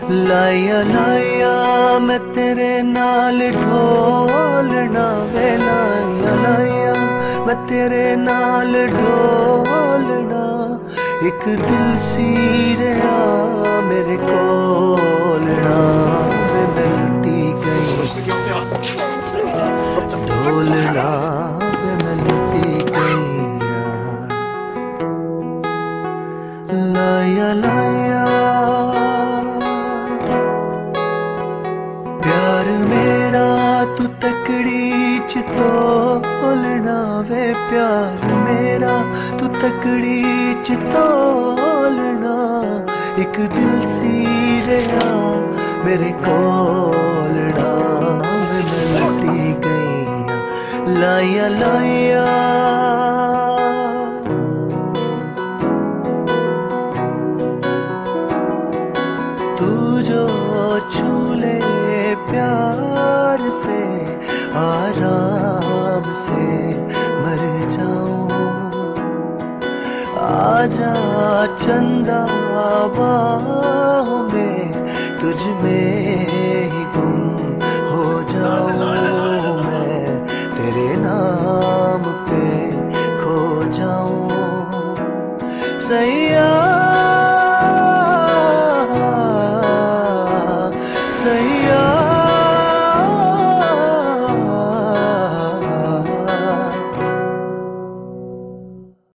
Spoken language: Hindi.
लाया लाया मैं तेरे नाल ढोलना वे, लाया लाया मैं तेरे नाल ढोलना। एक दिल सी रहा मेरे कोलना, वे मिलती गई ढोलना, वे मिलती गई। लाया लाया प्यार मेरा तू तकड़ी च तोलना वे, प्यार मेरा तू तकड़ी च तोलना। एक दिल सी रहा मेरे कोलना, वे मिलती गई लाया लाया। तू जो छू ले प्यार से आराम से मर जाऊं। आजा चंदा बाहों में, तुझ में ही गुम हो जाऊं मैं, तेरे नाम पे खो जाऊं। सही